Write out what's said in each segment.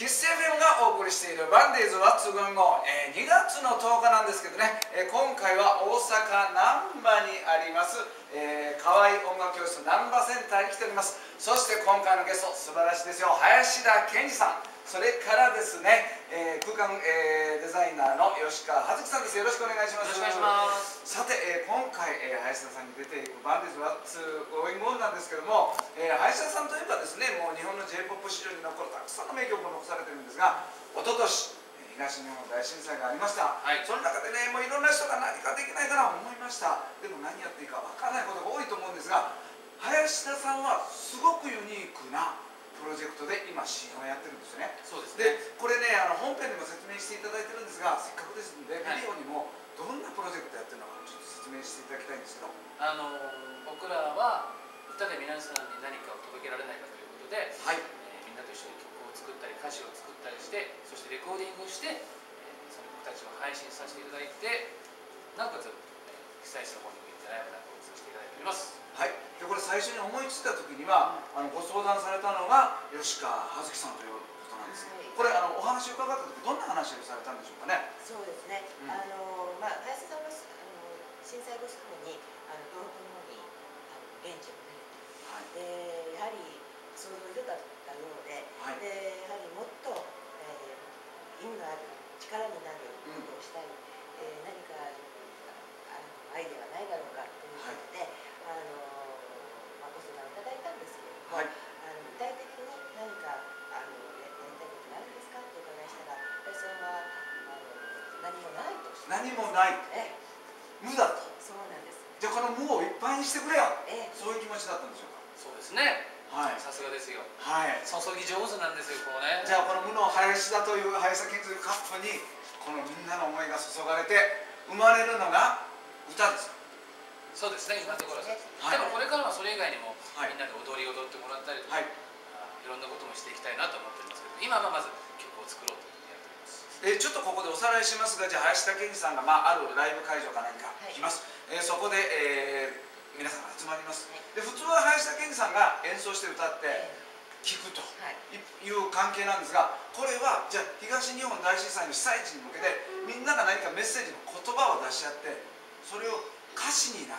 キス FM がお送りしているバンディーズワッツゴンゴン、2月の10日なんですけどね、今回は大阪難波にあります、河合音楽教室難波センターに来ております。そして今回のゲスト素晴らしいですよ、林田健二さん、それからですね、空間、デザイナーの吉川葉月さんです。よろしくお願いします。 よろしくお願いします。 さて、今回、林田さんに出ていくバンディーズワッツゴーイングオンなんですけども、林田さんといえばですね、もう日本の J−POP 史上に残るたくさんの名曲を残されてるんですが、一昨年東日本大震災がありました、はい、その中でね、もういろんな人が何かできないかなと思いました。でも何やっていいかわからないことが多いと思うんですが、林田さんはすごくユニークなプロジェクトで今 CM をやってるんですよね。 そうですね。 でこれね、本編でも説明していただいてるんですが、せっかくですのでビデオにもどんなプロジェクトやってるのかちょっと説明していただきたいんですけど、 僕らは歌で皆さんに何かを届けられないかということで、はい、みんなと一緒に曲を作ったり歌詞を作ったりして、そしてレコーディングして、その曲たちを配信させていただいて、なおかつ被災地の方にも行ってライブなんかをさせていただいております。はい、 でこれ最初に思いついた時には、ご相談されたのが吉川葉月さんということなんです。はい、これお話を伺った時どんな話をされたんでしょうかね。 そうですね。林さんは震災後すぐに東北の方に現地を離れて、やはり想像以上だったようで、はい、でやはりもっと、意味のある力になることをしたい、何かアイデアはないだろうかということで、ご相談をいただいたんですけれども、はい、具体的に何かやりたいことがあるんですかとお伺いしたら、林さんは何もないと。 何もない、無だと。 そうなんです。 じゃあこの無をいっぱいにしてくれよ、そういう気持ちだったんでしょうか。 そうですね。はい、さすがですよ。はい、注ぎ上手なんですよ、こうね。 じゃあこの無の林田という林田健というカップにこのみんなの思いが注がれて生まれるのが歌ですか。 そうですね、今のところはそうです。でもこれからはそれ以外にも、みんなで踊ってもらったりとか、いろんなこともしていきたいなと思っておりますけど、今はまず曲を作ろうとやっております。 ちょっとここでおさらいしますが、じゃあ林田健二さんが、あるライブ会場か何か来ます。そこで、皆さんが集まります。で普通は林田健二さんが演奏して歌って聴くという関係なんですが、これはじゃあ東日本大震災の被災地に向けてみんなが何かメッセージの言葉を出し合って、それを歌詞になって、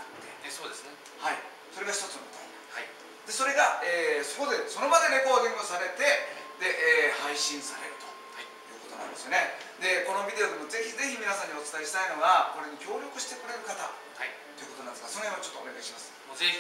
そうですね。はい。 それが一つの歌になる。はい。でそれが、そこでその場でレコーディングされて、で、配信されるということなんですよね。でこのビデオでもぜひぜひ皆さんにお伝えしたいのが、これに協力してくれる方、ということなんですが、その辺をちょっとお願いします。 もうぜひ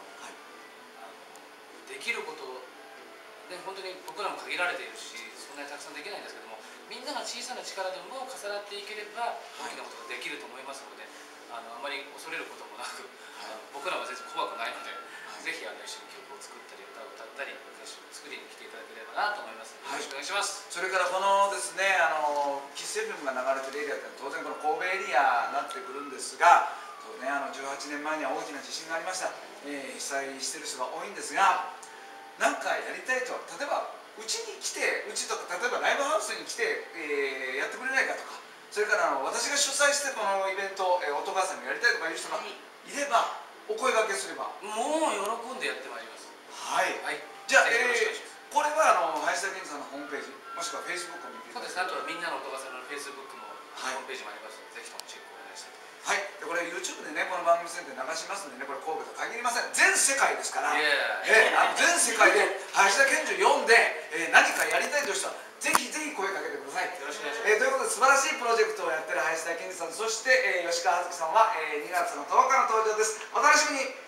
できることで、本当に僕らも限られているし、そんなにたくさんできないんですけども、みんなが小さな力でも重なっていければ大きなことができると思いますので、あまり恐れることもなく、僕らは全然怖くないので、ぜひ一緒に曲を作ったり歌を歌ったり歌詞を作りに来ていただければなと思います。よろしくお願いします。 それからこのですね、キス FM が流れてるエリアって当然この神戸エリアになってくるんですが、18年前には大きな地震がありました。被災してる人が多いんですが、何かやりたいと、例えばうちに来て、うちとか例えばライブハウスに来て、やってくれないかとか、それから私が主催してこのイベント、音川さんがやりたいとかいう人がいれば、お声掛けすればもう喜んでやってまいります。 はい、じゃあ、これは林田健二さんのホームページ、もしくはフェイスブックを見ていただいて、 そうですね、あとはみんなの音川さんのフェイスブックもホームページもありますので、ぜひともチェックお願いしたいと思います。はい、でこれ YouTube でね、この番組宣伝流しますんでね、これ神戸と限りません、全世界ですから、全世界で林田健二を読んで、何かやりたいという人はぜひぜひ声かけてください。よろしくお願いします。ということで素晴らしいプロジェクトをやってる林田健二さん、そして吉川葉月さんは2月の10日の登場です。お楽しみに。